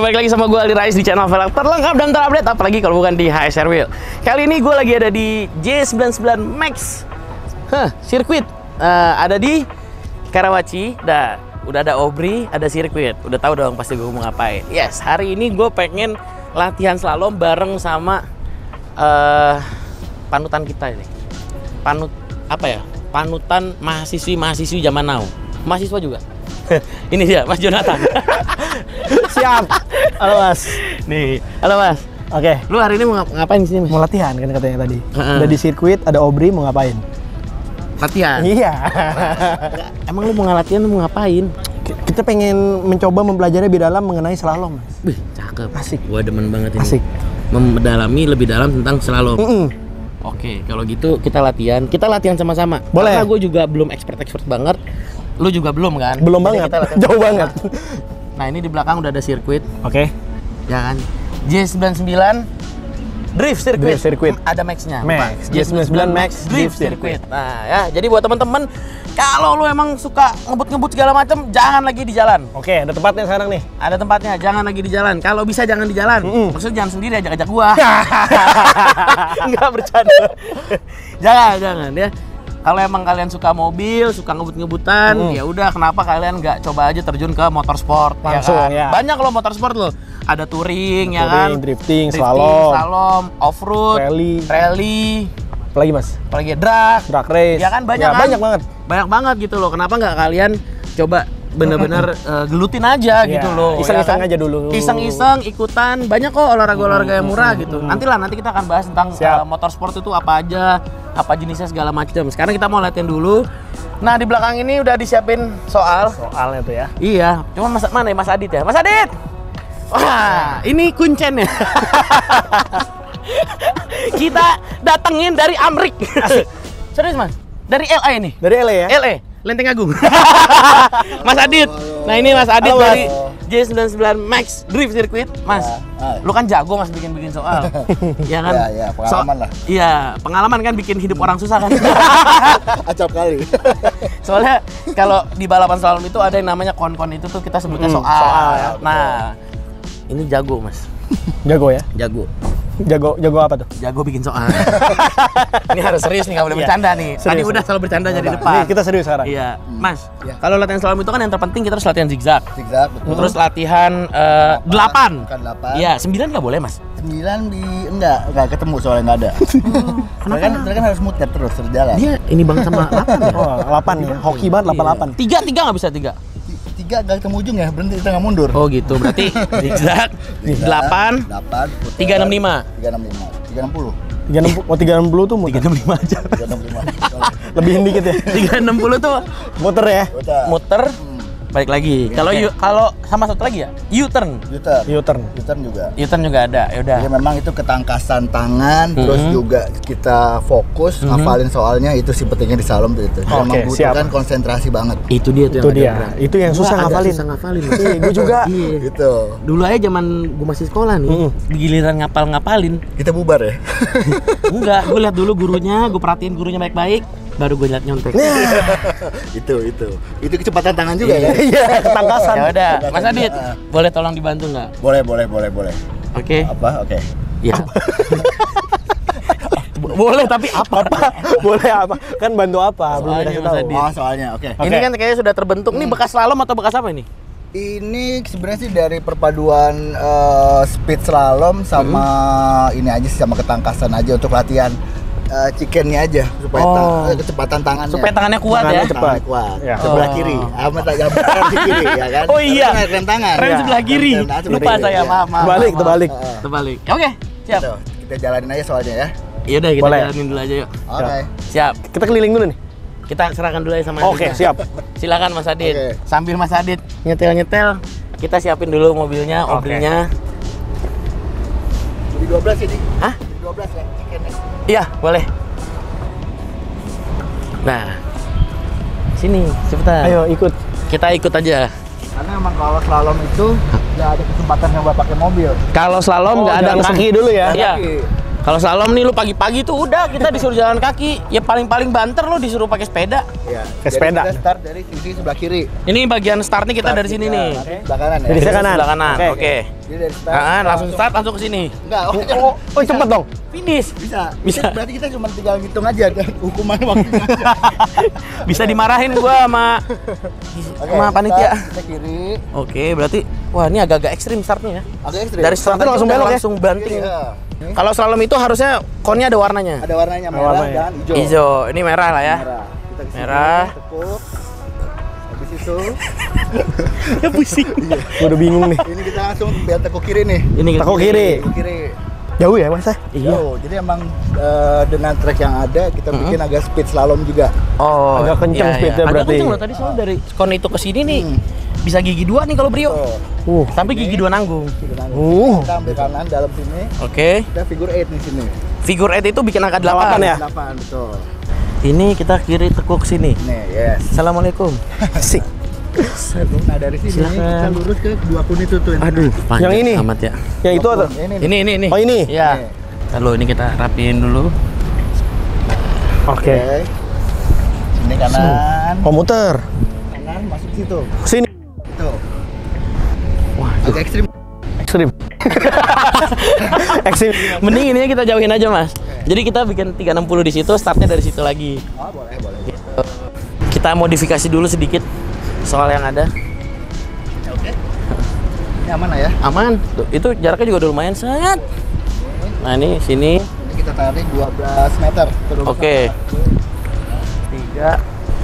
balik lagi sama gue Ali Rais di channel velg terlengkap dan terupdate, apalagi kalau bukan di HSR Wheel. Kali ini gue lagi ada di J99 Max sirkuit, ada di Karawaci. Udah ada Obri, ada sirkuit. Udah tahu dong pasti gue mau ngapain. Yes, hari ini gue pengen latihan slalom bareng sama panutan kita ini. Panutan mahasiswi zaman now. Mahasiswa juga. Ini dia, Mas Jonathan. Siap. Halo Mas. Nih, halo Mas. Oke. Lu hari ini mau ngapain sih, Mas? Mau latihan kan katanya tadi. Udah di sirkuit, ada Obri, mau ngapain? Latihan? Iya. Emang lu mau latihan, lu mau ngapain? Kita pengen mencoba mempelajari lebih dalam mengenai slalom, Mas. Wih, cakep. Asik. Gua demen banget ini. Asik. Mendalami lebih dalam tentang slalom. Oke, kalau gitu kita latihan. Kita latihan sama-sama. Boleh. Karena gue juga belum expert banget. Lu juga belum kan? Belum Jadi banget. kita latihan Jauh sama-sama. banget. Nah, ini di belakang udah ada sirkuit, Oke. ya kan? J99 Drift Circuit. Ada Max-nya. Max. J99 Max Drift Circuit. Nah, ya, jadi buat teman-teman, kalau lu emang suka ngebut-ngebut segala macam, jangan lagi di jalan. Oke, ada tempatnya sekarang nih. Ada tempatnya, jangan lagi di jalan. Kalau bisa jangan di jalan. Maksudnya jangan sendiri, ajak-ajak gua. Enggak bercanda. Jangan ya. Kalau emang kalian suka mobil, suka ngebut-ngebutan, ya udah, kenapa kalian nggak coba aja terjun ke motorsport? Langsung, ya kan? ya. Banyak loh motorsport loh. Ada touring, ya kan? Drifting, slalom, off-road, rally, apalagi Mas? apalagi drag. Drag race. Ya kan, banyak Ya, kan? banyak banget. Banyak banget gitu loh. Kenapa nggak kalian coba bener-bener gelutin aja gitu loh. Iseng-iseng ya kan? aja dulu. Iseng-iseng, ikutan. Banyak kok olahraga-olahraga yang murah gitu. Nanti kita akan bahas tentang motorsport itu apa aja, apa jenisnya segala macam. Sekarang kita mau latihan dulu. Nah, di belakang ini udah disiapin soal. Soalnya tuh ya. Iya, cuma mana ya Mas Adit ya? Mas Adit! Wah, ini kuncennya. Kita datengin dari Amrik. Serius Mas? Dari LA nih? Dari LA ya? LA, Lenteng Agung. Mas Adit. Nah, ini Mas Adit. Halo, Mas. Dari J99 Max Drift Circuit. Mas, lu kan jago Mas bikin soal. Ya kan? Ya, pengalaman lah. Iya, pengalaman kan bikin hidup orang susah kan. Acap kali. Soalnya kalau di balapan slalom itu ada yang namanya kon-kon, itu tuh kita sebutnya soal. Nah, ini jago Mas. Jago ya? Jago. Jago apa tuh? Jago bikin soal. Ini harus serius nih, nggak boleh bercanda nih. Tadi udah selalu bercanda dari depan. Nih, kita serius sekarang. Iya, Mas. Kalau latihan slalom itu kan yang terpenting kita harus latihan zigzag. Zigzag, betul. Terus latihan 8. Bukan 8. Iya, 9 nggak boleh Mas. 9 enggak ketemu soalnya enggak ada. Mereka kan harus muter terus jalan. Dia ini banget sama 8 ya. Oh, 8 ya. Hoki banget 88. 3 nggak bisa 3. 3 enggak ketemu ujung ya, berhenti di tengah mundur. Oh gitu, berarti zigzag 8 365. 365. 360. 360 tuh muter. 365 aja. 365. Lebihin dikit ya. 360 tuh Muter ya. muter balik lagi. Kalau sama satu lagi ya, U-turn. U-turn U-turn juga ada. Ya udah. Jadi memang itu ketangkasan tangan, terus juga kita fokus ngafalin soalnya, itu sih pentingnya di slalom tuh itu. Memang butuhkan konsentrasi banget. Itu dia tuh yang agak berat. Itu yang susah ngafalin. Susah ngafalin. Iya, gue juga. Iya. Gitu. Dulu aja zaman gue masih sekolah nih, di giliran ngapalin. Kita bubar ya. Enggak, gue lihat dulu gurunya, gue perhatiin gurunya baik-baik, baru gue lihat nyontek. Itu kecepatan tangan juga kan? Iya, ketangkasan. Ya udah, Mas Adit, boleh tolong dibantu nggak? Boleh. Oke. Apa? Oke. Iya. Boleh, tapi apa? Boleh apa? Kan bantu apa? Belum Soalnya, dikasih Mas tahu. Adit. Oh, soalnya oke. Ini kan kayaknya sudah terbentuk. Ini bekas slalom atau bekas apa ini? Ini sebenarnya sih dari perpaduan speed slalom sama ini aja sih, sama ketangkasan aja untuk latihan chickennya aja supaya kecepatan tangannya. Supaya tangannya kuat ya. Tangannya kuat. Ya. Sebelah kiri. Sama rem di kiri ya kan. Oh iya. Rem tangan. Rem sebelah kiri. Lupa saya, maaf. Terbalik. Oke, siap. Tuh, kita jalanin aja soalnya ya. Yaudah, kita Boleh. jalanin dulu aja yuk. Oke. Siap. Kita keliling dulu nih. Kita serahkan dulu ya sama Oke, Adit. siap. Silakan Mas Adit. Oke. Sambil Mas Adit nyetel, kita siapin dulu mobilnya, obrinya. Di 12 ini. Hah? Di 12 ya chickennya. Iya, boleh. Nah, sini, cepetan. Ayo ikut. Kita ikut aja. Karena emang kalau slalom itu nggak ada kesempatan yang buat pakai mobil. Kalau slalom nggak ada jalan kaki dulu ya. Iya. Kalau slalom nih lu pagi-pagi tuh udah kita disuruh jalan kaki. Ya paling-paling banter lu disuruh pakai sepeda. Iya. Ke sepeda. Kita start dari sisi sebelah kiri. Ini bagian start nih kita dari sini nih. Sebelah kanan ya. Dari sebelah kanan. Sebelah kanan. Oke. Jadi dari start. Langsung start langsung ke sini. Enggak, Oh, cepet dong. Finish. bisa. Bisa. Berarti kita cuma tinggal ngitung aja hukuman waktunya. Bisa dimarahin gua sama panitia. Start, kita kiri. Oke, berarti wah ini agak-agak ekstrim startnya ya. Agak ekstrim. Dari start Startnya langsung aja udah belok ya? langsung banting. Iya. Kalau slalom itu harusnya konnya ada warnanya. Ada warnanya merah warnanya. dan hijau. Hijau, ini merah lah ya. Merah. Kita kesini, Merah. tekuk. Habis itu Ya pusing. Gue udah bingung nih. ini kita langsung biar tekuk kiri nih. Ini Tekuk kiri. Tekuk kiri. Jauh ya Mas? Iya. Jauh. Jadi emang dengan track yang ada kita bikin agak speed slalom juga. Oh, Agak kenceng speednya Agak berarti. kenceng loh tadi soal dari kon itu ke sini nih. Bisa gigi 2 nih kalau Brio. Oh. Sampai gigi 2 nanggung. Kita ambil kanan dalam sini. Oke. Kita figure 8 di sini. Figure 8 itu bikin angka 8 8 ya? 8 betul. Ini kita kiri tekuk sini. Nih, yes. Assalamualaikum. Asik. Nah, dari sini Silakan. kita lurus ke dua kun itu tuh. Aduh, panjang Yang ini? amat ya. Yang itu atau? Ini. Ini. Oh, ini? Iya. Lalu ini kita rapiin dulu. Oke. Ini kanan. Komuter. Kanan masuk situ. Sini. Tuh. Wah, Agak ekstrim. Ekstrim. Ekstrim. mending ininya kita jauhin aja, Mas. Jadi kita bikin 360 di situ, startnya dari situ lagi. Oh, boleh. Kita modifikasi dulu sedikit soal yang ada. Oke. Ini aman lah ya. Aman. Tuh, itu jaraknya juga udah lumayan sangat. Nah, ini sini. Ini kita tarik 12 meter. Oke. 3.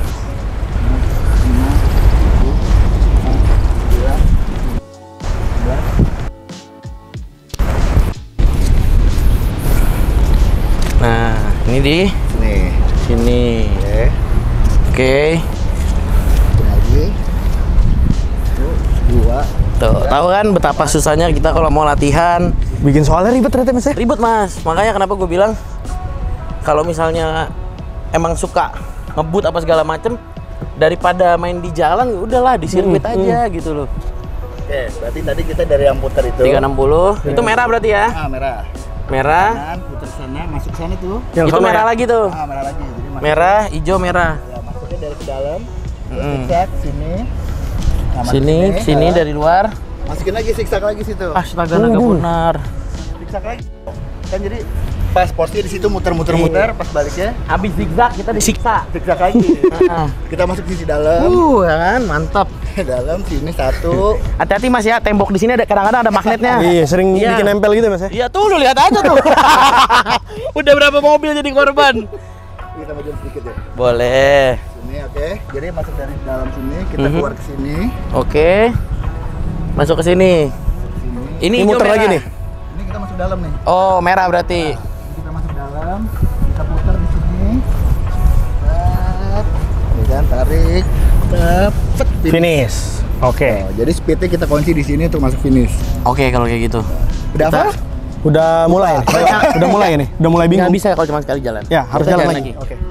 Nah, ini di Nih. sini. Oke. Oke. Lagi. Tuh, 2. Tuh, tahu kan betapa susahnya kita kalau mau latihan. Bikin soalnya ribet ternyata Mas ya? Ribet, Mas. Makanya kenapa gue bilang kalau misalnya emang suka ngebut apa segala macem, daripada main di jalan ya udahlah di sirkuit aja gitu loh. Oke, berarti tadi kita dari yang putar itu. 360. Itu merah berarti ya? Ah, merah. Merah. Kanan, putar sana, masuk sana tuh. Yang Itu sana merah ya? lagi tuh. Ah, merah lagi. Jadi masuk, Merah, hijau, merah. ya, masuknya dari ke dalam. Terus Mm-mm. zigzag sini. Nah, masuk Sini ah. dari luar. Masukin lagi zigzag lagi situ. Astaga, naga benar. Zigzag lagi. Kan jadi pas posnya di situ muter-muter, pas baliknya Habis zigzag kita disiksa. zigzag lagi. Nah. Kita masuk sisi dalam. Ya kan, mantap. Dalam sini satu. Hati-hati Mas ya, tembok di sini ada kadang-kadang ada magnetnya. Iya, sering Iya. bikin nempel gitu Mas ya? Iya tuh, lu lihat aja tuh. Udah berapa mobil jadi korban? Kita maju sedikit ya. Boleh. Sini oke. Jadi masuk dari dalam sini, kita keluar ke sini. Oke. Masuk ke sini. Sini. Ini Ini hijau muter merah. lagi nih. Ini kita masuk dalam nih. Oh, merah berarti. Ini kita masuk dalam, kita putar di sini. Set. Ya kan, tarik. Dapet Finish. Oke. Oh, jadi speednya kita kunci di sini untuk masuk finish. Oke, kalau kayak gitu. Udah apa? Udah mulai nih. Udah mulai nih. Udah mulai bingung. Nggak bisa kalau cuma sekali jalan. Ya, harus Kita jalan jalan lagi. Oke.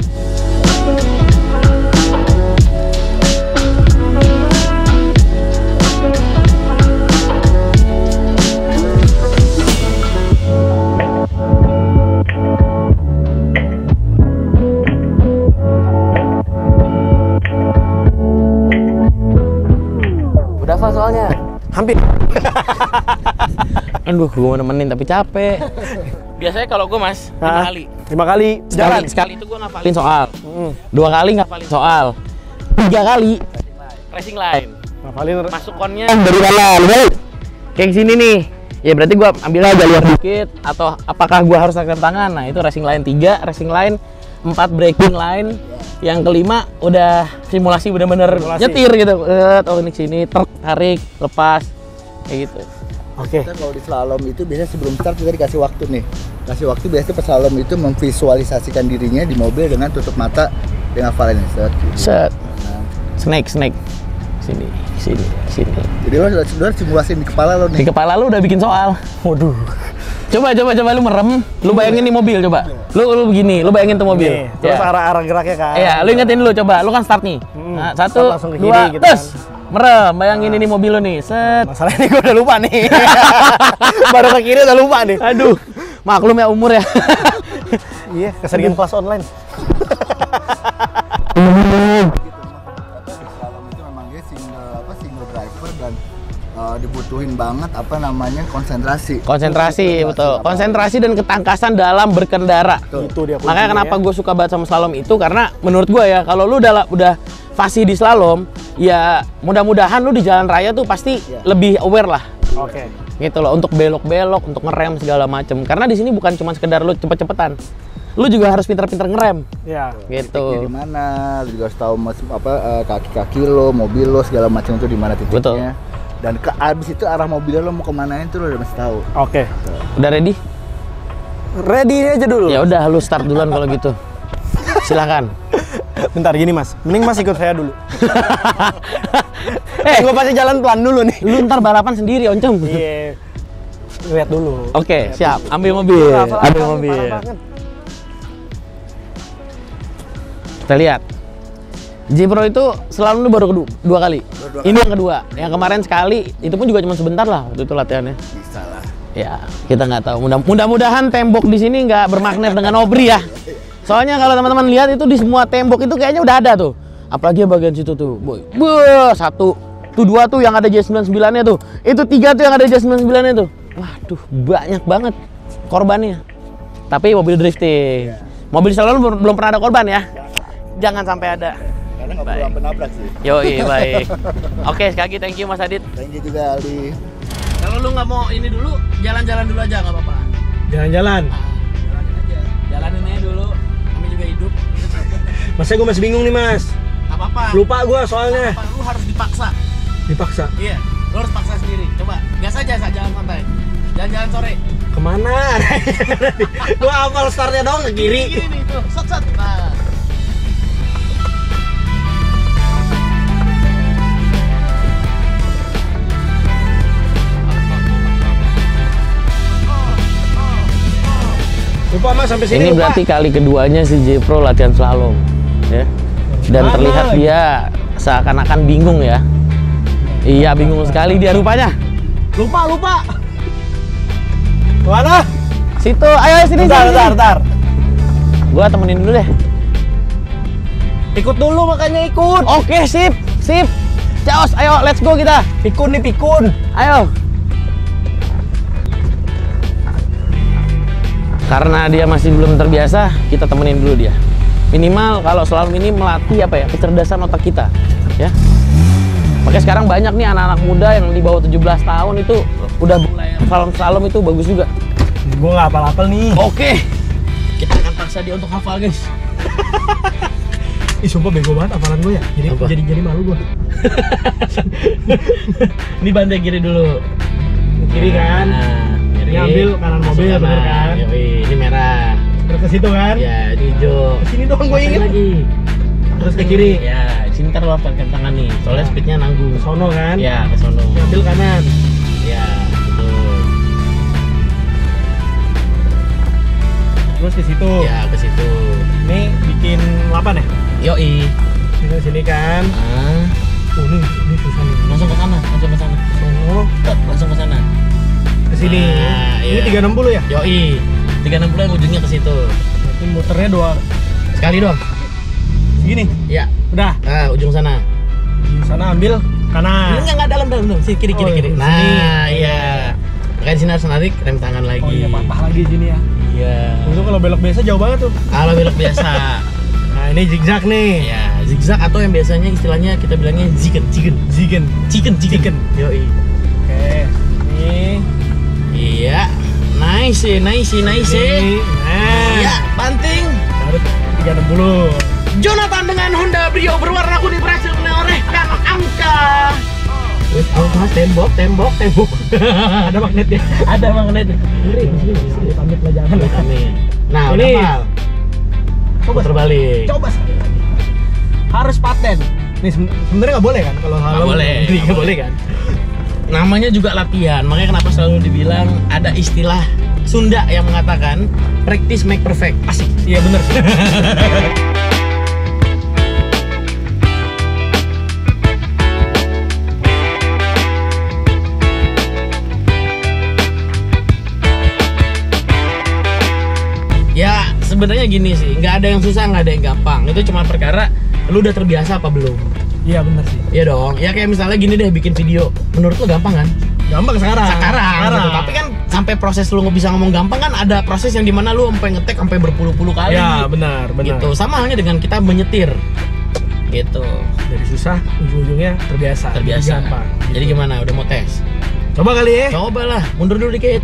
Udah hafal soalnya. Hampir. Aduh, gue mau nemenin tapi capek. Biasanya kalau gue Mas, 5 Hah? kali. 5 kali jalan. Sekali itu gue ngafalin soal. 2 kali ngafalin soal. 3 kali racing line. Ngafalin Masuk konnya dari kanan. Kayak sini nih. Ya berarti gua ambil aja luar dikit atau apakah gua harus rem tangan? Nah, itu racing line 3, racing line 4, braking line. Yang kelima udah simulasi bener-bener nyetir gitu. Oh ini sini, tarik, lepas. Kayak gitu. Oke. Kita kalau di slalom itu biasanya sebelum start kita dikasih waktu nih. Kasih waktu biasanya peslalom itu memvisualisasikan dirinya di mobil dengan tutup mata dengan hafalin set. Set. Snake. Sini. Jadi lo sudah simulasi di kepala lo Di nih. kepala lu udah bikin soal. Waduh. Coba lu merem, lu bayangin nih mobil coba. Lu begini, lu bayangin tuh mobil. Nih, terus Ya. arah geraknya kan. Iya, lu ingetin dulu coba. Lu kan start nih. Nah, 1, Start langsung ke kiri 2, gitu terus. kan. Merem, bayangin ini mobil lu nih. Set. Masalahnya gue udah lupa nih. Baru ke kiri udah lupa nih. Aduh. Maklum ya umur ya. Iya, keseringan kelas online. Slalom itu memang dia single driver dan dibutuhin banget konsentrasi. Konsentrasi, betul. Konsentrasi dan ketangkasan dalam berkendara. Itu dia. Makanya kenapa gue suka banget sama slalom itu, karena menurut gue ya, kalau lu udah fasih di slalom, ya mudah-mudahan lu di jalan raya tuh pasti lebih aware lah. Oke. Gitu loh, untuk belok-belok, untuk ngerem segala macem. Karena di sini bukan cuma sekedar lu cepet-cepetan, lu juga harus pinter-pinter ngerem. Iya. Gitu. Di mana, lu juga harus tahu kaki-kaki lo, mobil lo segala macam itu di mana titiknya. Betul. Dan abis itu arah mobil lo mau kemana itu lo udah mesti tahu. Oke. Udah ready? Ready aja dulu. Ya udah, lu start duluan kalau gitu. Silahkan. Bentar gini Mas, mending Mas ikut saya dulu. Gua pasti jalan pelan dulu nih. Lu ntar balapan sendiri, Oncom. Iya. Lihat dulu. Oke, siap. Ambil mobil. Ambil mobil. Kita lihat. J-Pro itu selalu baru dua kali. Ini yang kedua. Yang kemarin sekali, itu pun juga cuma sebentar lah waktu itu latihannya. Bisa lah. Ya, kita nggak tahu. Mudah-mudahan tembok di sini nggak bermagnet dengan obri ya. Soalnya kalau teman-teman lihat itu di semua tembok itu kayaknya udah ada tuh. Apalagi bagian situ tuh, boy. Satu, tuh dua tuh yang ada J99-nya tuh. Itu tiga tuh yang ada J99-nya tuh. Waduh, banyak banget korbannya. Tapi mobil drifting. Mobil selalu belum pernah ada korban ya. Jangan sampai ada. Karena nggak perlu sampai nabrak sih. Yoi, baik. Oke, sekali lagi thank you Mas Adit. Thank you juga Aldi. Kalau lu nggak mau ini dulu, jalan-jalan dulu aja nggak apa-apa. Jalan-jalan. Jalanin aja. Jalanin aja dulu. Kami juga hidup. Masnya gue masih bingung nih Mas. Gak apa-apa. Lupa gue soalnya. Apa, lu harus dipaksa. Dipaksa. Iya, lu harus paksa sendiri. Coba, gas aja jalan santai. Jalan-jalan sore. Kemana? Gue hafal startnya dong ke kiri. Kiri nih tuh, set. Nah. Lupa Mas sampai sini. Ini lupa. berarti kali keduanya si J-Pro latihan slalom, ya. Dan Mana terlihat lagi? dia seakan-akan bingung ya. Iya, bingung sekali dia rupanya. Lupa. Mana? Situ, ayo sini. Bentar. Gua temenin dulu deh. Ikut dulu makanya ikut. Oke, sip. Chaos, ayo let's go kita. Pikun. Ayo. Karena dia masih belum terbiasa, kita temenin dulu dia. Minimal kalau slalom ini melatih kecerdasan otak kita, ya. Makanya sekarang banyak nih anak-anak muda yang di bawah 17 tahun itu udah mulai slalom itu bagus juga. Gue nggak hafal-hafal nih. Oke. Kita akan paksa dia untuk hafal, guys. Ih, sumpah bego banget hafalan gue ya. Apa? Jadi malu gue. Ini bantai kiri dulu. Kiri kan. Kiri. Ini ambil kanan mobil, Masuk bener kan? Yoi, ini merah. Terus ke situ kan. Ya, ini hijau. Sini doang gue inget. Lagi. Terus ke kiri. Ya, di sini ntar lu pakai tangan nih. Soalnya speednya nanggung. Ke sono kan. Ya, ke sono. Ambil kanan. Ya, betul. Terus ke situ. Ya, ke situ. Ini bikin 8 ya? Yoi. Sini kan. Ah, Ini susah nih. langsung ke sana. Sono. Langsung ke sana. Ke sini. Nah, Ini iya. 360 ya? Yoi. 360 yang ujungnya ke situ. Berarti muternya Sekali doang. segini. Ya. Udah. Nah, ujung sana. Di sana ambil kanan. Ini nggak dalam. Sini kiri. Oh, iya, Nah, sini. iya. Makanya di sini harus narik rem tangan lagi. Oh iya, patah lagi sini ya. Iya. Itu kalau belok biasa jauh banget tuh. Kalau belok biasa. Nah, ini zigzag nih. Ya, zigzag atau yang biasanya istilahnya kita bilangnya zigen. Chicken. Yoi. Oke. Ini. Iya. Nice. Ini. Nah. Iya, banting. Baru 360. Jonathan dengan Honda Brio berwarna kuning berhasil menorehkan angka. Mas, tembok. Ada magnetnya. Ada magnet. Ini pamit lah jangan. Amin. Nah, Ini. udah hafal. Coba terbalik. Coba sekali lagi. Harus paten. Nih sebenarnya nggak boleh kan kalau Nggak halo boleh. nggak boleh kan. Namanya juga latihan. Makanya kenapa selalu dibilang ada istilah Sunda yang mengatakan practice make perfect. Asik. Iya bener. sebenarnya gini sih, nggak ada yang susah, nggak ada yang gampang. Itu cuma perkara lu udah terbiasa apa belum. Iya benar sih. Iya dong. Ya kayak misalnya gini deh, bikin video. Menurut lu gampang kan? Gampang sekarang. Gitu. Tapi kan sampai proses lu nggak bisa ngomong gampang kan ada proses yang dimana lu sampai ngetek sampai berpuluh-puluh kali. Ya benar. Gitu. Sama halnya dengan kita menyetir. Gitu. Dari susah ujung-ujungnya terbiasa. Terbiasa. Jadi gampang. Jadi gimana? Udah mau tes? Coba kali ya. Coba lah. Mundur dulu dikit.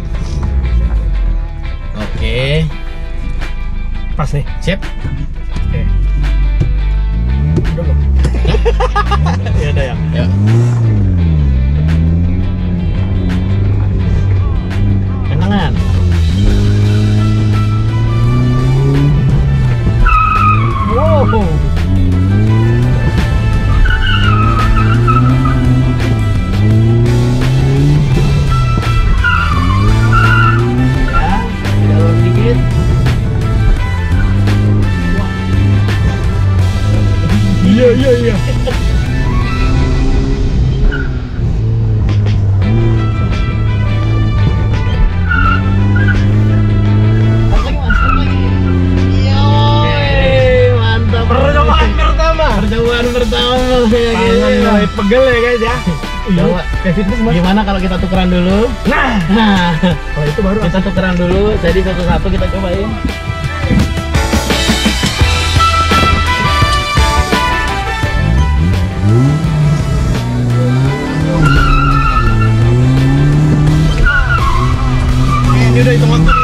Oke. Pas nih. Siap. Oke. Udah belum? Ya udah ya. Yuk. Tangan. Wow. Ya, tidak luar sedikit. Iya. Mantap. Percobaan pertama. Percobaan pertama. Tangan mulai pegel ya guys ya. Coba. Kayak fitness mas. Gimana kalau kita tukeran dulu? Nah, Kalau itu baru kita tukeran dulu. Jadi satu-satu kita cobain. ini udah hitung waktu.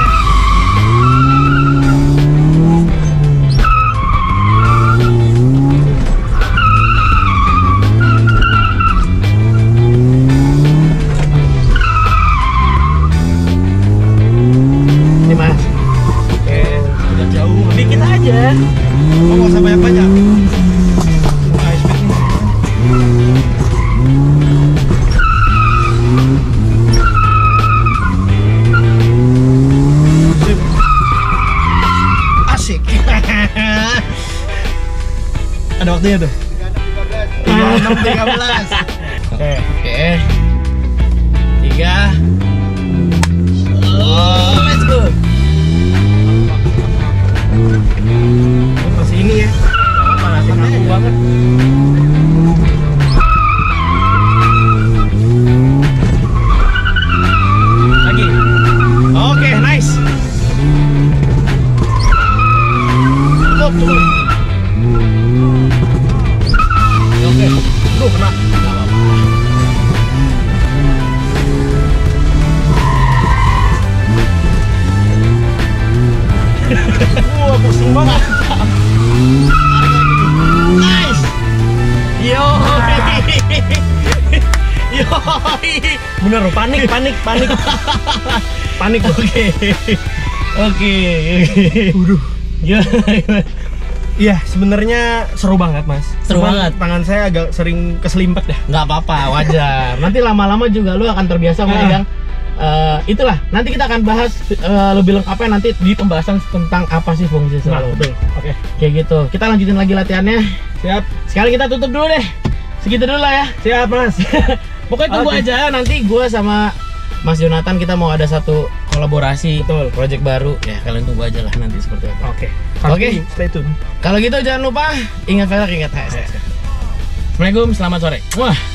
Ini mas. Oke, Udah jauh. Dikit aja. oh, nggak usah banyak-banyak. High speed nih. Sip. Asik. Ada waktunya tuh. 36, 13. Oke. Oke. 3. Oh, let's go. Masih ini ya. Apa masih kaku banget. Lagi. Oke, nice. Cukup. Oke. Lu kena. Enggak apa-apa. Wah, pusing banget. Nice. Yo. Yo. Bener, panik. Panik. Oke. Waduh. Gimana? Iya, sebenarnya seru banget, Mas. Seru Cuman banget. Tangan saya agak sering keselimpet ya. Nggak apa-apa, wajar. Nanti lama-lama juga lu akan terbiasa memegang. Itulah, nanti kita akan bahas lebih lengkapnya nanti di pembahasan tentang apa sih fungsi slalom. betul. Oke. Kayak gitu. Kita lanjutin lagi latihannya. Siap. Sekarang kita tutup dulu deh. Segitu dulu lah ya. Siap, Mas. Pokoknya tunggu Oke. aja, nanti gua sama Mas Jonathan kita mau ada satu kolaborasi, Betul. project baru. Ya, kalian tunggu aja lah nanti seperti apa. Oke. Oke. Stay tune. Kalau gitu jangan lupa ingat velg, ingat HS. Assalamualaikum, selamat sore. Wah.